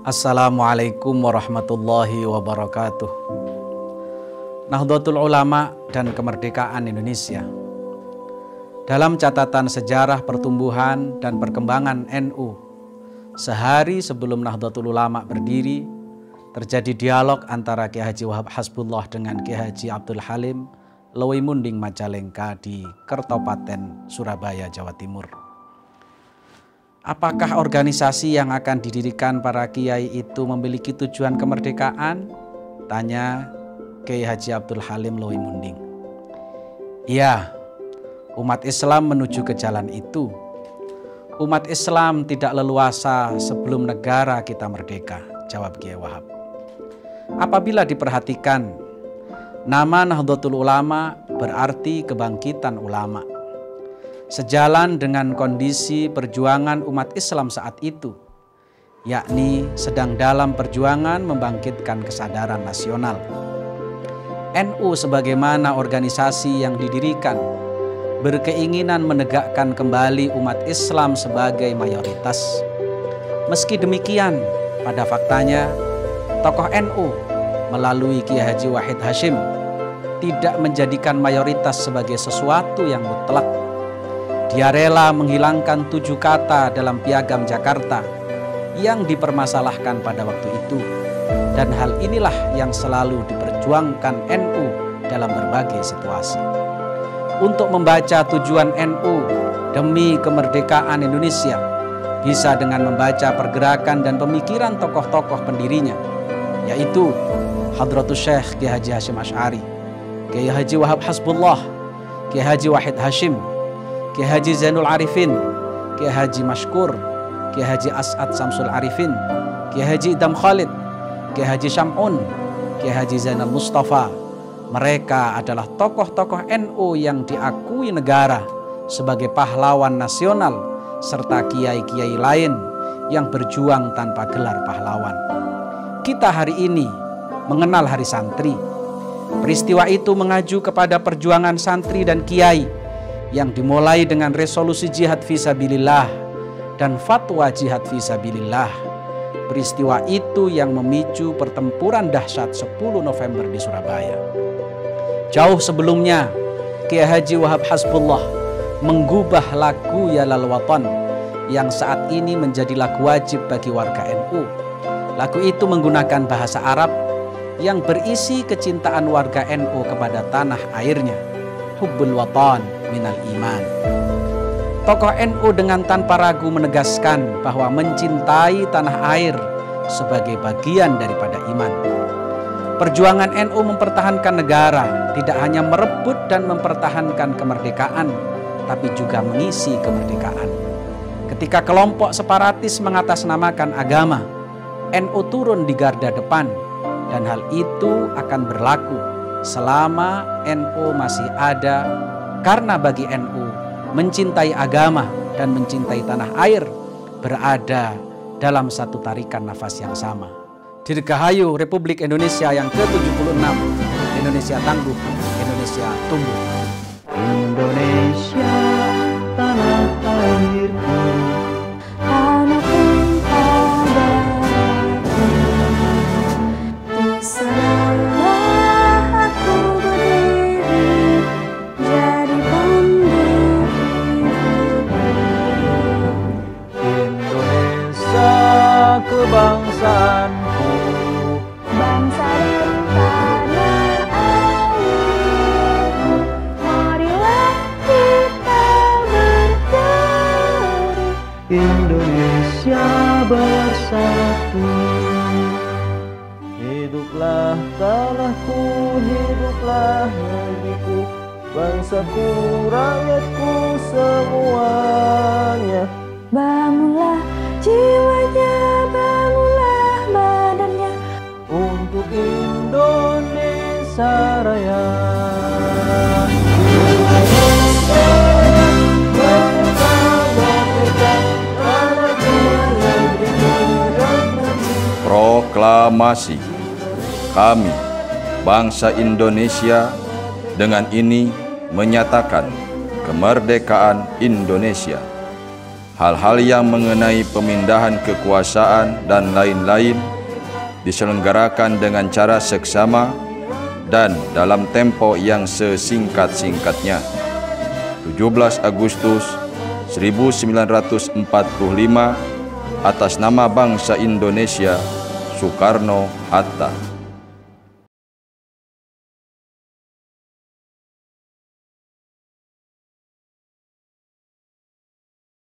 Assalamualaikum warahmatullahi wabarakatuh. Nahdlatul Ulama dan kemerdekaan Indonesia. Dalam catatan sejarah pertumbuhan dan perkembangan NU, sehari sebelum Nahdlatul Ulama berdiri, terjadi dialog antara Kiai Haji Wahab Hasbullah dengan Kiai Haji Abdul Halim Lewimunding Majalengka di Kertopaten, Surabaya, Jawa Timur. Apakah organisasi yang akan didirikan para kiai itu memiliki tujuan kemerdekaan? Tanya Kiai Haji Abdul Halim Lewimunding. Iya, umat Islam menuju ke jalan itu. Umat Islam tidak leluasa sebelum negara kita merdeka, jawab Kiai Wahab. Apabila diperhatikan, nama Nahdlatul Ulama berarti kebangkitan ulama. Sejalan dengan kondisi perjuangan umat Islam saat itu, yakni sedang dalam perjuangan membangkitkan kesadaran nasional. NU sebagaimana organisasi yang didirikan berkeinginan menegakkan kembali umat Islam sebagai mayoritas. Meski demikian, pada faktanya tokoh NU melalui Kiai Haji Wahid Hasyim tidak menjadikan mayoritas sebagai sesuatu yang mutlak. Dia rela menghilangkan 7 kata dalam Piagam Jakarta yang dipermasalahkan pada waktu itu. Dan hal inilah yang selalu diperjuangkan NU dalam berbagai situasi. Untuk membaca tujuan NU demi kemerdekaan Indonesia bisa dengan membaca pergerakan dan pemikiran tokoh-tokoh pendirinya, yaitu Hadratus Syekh Kiai Haji Hasyim Asy'ari, Kiai Haji Wahab Hasbullah, Kiai Haji Wahid Hasyim, Kiai Haji Zainul Arifin, Kiai Haji Mashkur, Kiai Haji As'ad Samsul Arifin, Kiai Haji Idam Khalid, Kiai Haji Syam'un, Kiai Haji Zainal Mustafa. Mereka adalah tokoh-tokoh NU yang diakui negara sebagai pahlawan nasional, serta kiai-kiai lain yang berjuang tanpa gelar pahlawan. Kita hari ini mengenal Hari Santri. Peristiwa itu mengacu kepada perjuangan santri dan kiai yang dimulai dengan resolusi jihad fisabilillah dan fatwa jihad fisabilillah. Peristiwa itu yang memicu pertempuran dahsyat 10 November di Surabaya. Jauh sebelumnya, Kiai Haji Wahab Hasbullah menggubah lagu Ya Lal Watan yang saat ini menjadi lagu wajib bagi warga NU. Lagu itu menggunakan bahasa Arab yang berisi kecintaan warga NU kepada tanah airnya. Hubbul watan minal iman. Tokoh NU dengan tanpa ragu menegaskan bahwa mencintai tanah air sebagai bagian daripada iman. Perjuangan NU mempertahankan negara tidak hanya merebut dan mempertahankan kemerdekaan, tapi juga mengisi kemerdekaan. Ketika kelompok separatis mengatasnamakan agama, NU turun di garda depan, dan hal itu akan berlaku selama NU masih ada, karena bagi NU mencintai agama dan mencintai tanah air berada dalam satu tarikan nafas yang sama. Dirgahayu Republik Indonesia yang ke-76, Indonesia tangguh, Indonesia tumbuh. Indonesia tanah airku, tanah padaku, di sana aku berdiri jadi pendiri. Indonesia kebangsaanku, bangsa dan tanah air, marilah kita berdiri, Indonesia bersatu. Hiduplah tanahku, hiduplah negeriku, bangsaku, rakyatku semuanya. Bangunlah jiwanya, bangunlah badannya, untuk Indonesia Raya. Indonesia merdeka, merdeka, tanahku, negeriku, negeriku. Proklamasi. Kami, bangsa Indonesia, dengan ini menyatakan kemerdekaan Indonesia. hal-hal yang mengenai pemindahan kekuasaan dan lain-lain diselenggarakan dengan cara seksama dan dalam tempo yang sesingkat-singkatnya. 17 Agustus 1945 atas nama bangsa Indonesia, Soekarno-Hatta.